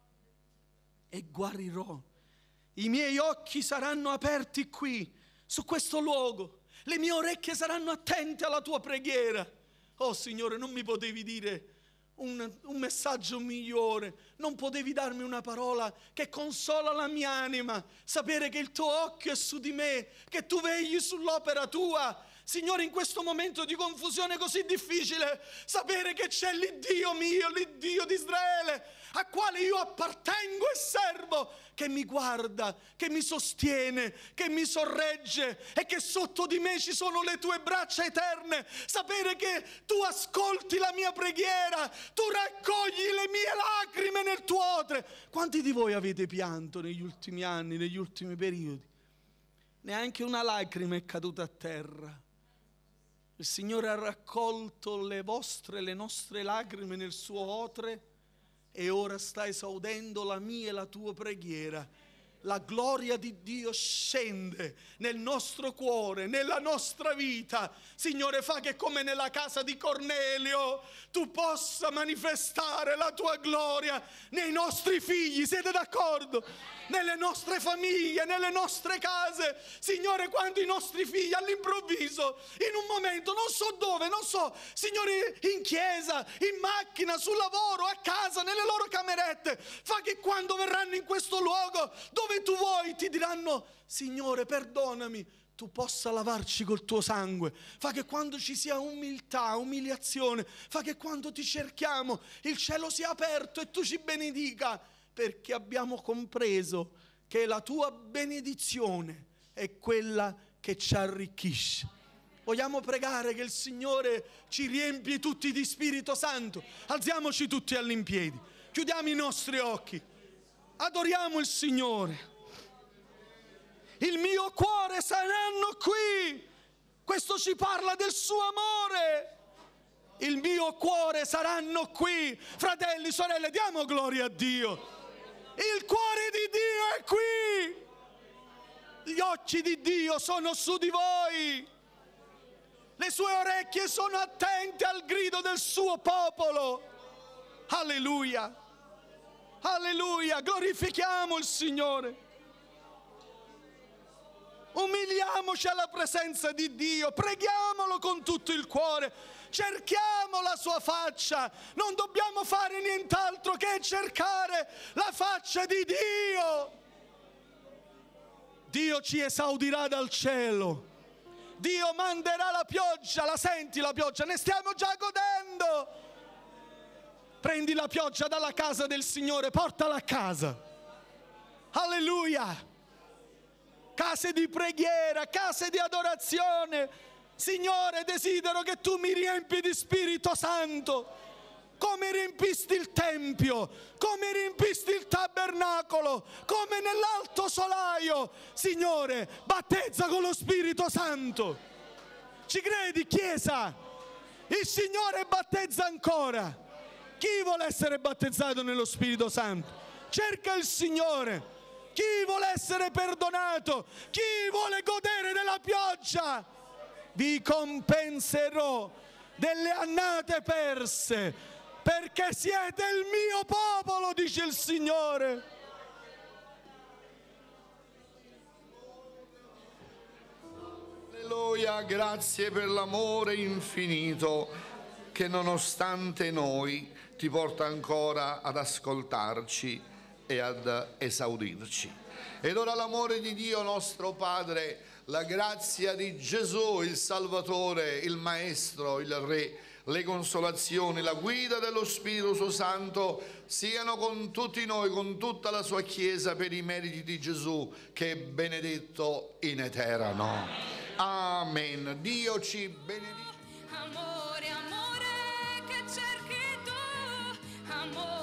E guarirò. I miei occhi saranno aperti qui, su questo luogo. Le mie orecchie saranno attente alla tua preghiera. Oh Signore, non mi potevi dire un messaggio migliore, non potevi darmi una parola che consola la mia anima, sapere che il tuo occhio è su di me, che tu vegli sull'opera tua. Signore, in questo momento di confusione così difficile, sapere che c'è l'Iddio mio, l'Iddio di Israele, a quale io appartengo e servo, che mi guarda, che mi sostiene, che mi sorregge e che sotto di me ci sono le tue braccia eterne. Sapere che tu ascolti la mia preghiera, tu raccogli le mie lacrime nel tuo odre. Quanti di voi avete pianto negli ultimi anni, negli ultimi periodi? Neanche una lacrima è caduta a terra. Il Signore ha raccolto le nostre lacrime nel suo odre e ora sta esaudendo la mia e la tua preghiera. La gloria di Dio scende nel nostro cuore, nella nostra vita. Signore, fa che come nella casa di Cornelio tu possa manifestare la tua gloria nei nostri figli, siete d'accordo? Nelle nostre famiglie, nelle nostre case. Signore, quando i nostri figli all'improvviso, in un momento, non so dove, non so, Signore, in chiesa, in macchina, sul lavoro, a casa, nelle loro camerette, fa che quando verranno in questo luogo dove tu vuoi, ti diranno: Signore, perdonami, tu possa lavarci col tuo sangue. Fa che quando ci sia umiltà, umiliazione, fa che quando ti cerchiamo il cielo sia aperto e tu ci benedica, perché abbiamo compreso che la tua benedizione è quella che ci arricchisce. Vogliamo pregare che il Signore ci riempie tutti di Spirito Santo. Alziamoci tutti all'impiedi, chiudiamo i nostri occhi, adoriamo il Signore. Il mio cuore saranno qui. Questo ci parla del suo amore. Il mio cuore saranno qui. Fratelli, sorelle, diamo gloria a Dio. Il cuore di Dio è qui. Gli occhi di Dio sono su di voi. Le sue orecchie sono attente al grido del suo popolo. Alleluia. Alleluia. Glorifichiamo il Signore. Umiliamoci alla presenza di Dio, preghiamolo con tutto il cuore, cerchiamo la sua faccia, non dobbiamo fare nient'altro che cercare la faccia di Dio. Dio ci esaudirà dal cielo, Dio manderà la pioggia, la senti la pioggia? Ne stiamo già godendo. Prendi la pioggia dalla casa del Signore, portala a casa. Alleluia. Case di preghiera, case di adorazione. Signore, desidero che tu mi riempi di Spirito Santo, come riempisti il Tempio, come riempisti il tabernacolo, come nell'alto solaio. Signore, battezza con lo Spirito Santo. Ci credi, Chiesa? Il Signore battezza ancora. Chi vuole essere battezzato nello Spirito Santo? Cerca il Signore. Chi vuole essere perdonato? Chi vuole godere della pioggia? Vi compenserò delle annate perse, perché siete il mio popolo, dice il Signore. Alleluia, grazie per l'amore infinito che nonostante noi ti porta ancora ad ascoltarci e ad esaudirci. Ed ora l'amore di Dio nostro Padre, la grazia di Gesù, il Salvatore, il Maestro, il Re, le consolazioni, la guida dello Spirito Santo siano con tutti noi, con tutta la sua Chiesa, per i meriti di Gesù, che è benedetto in eterno. Amen. Dio ci benedica. Amore, amore che cerchi tu, amore.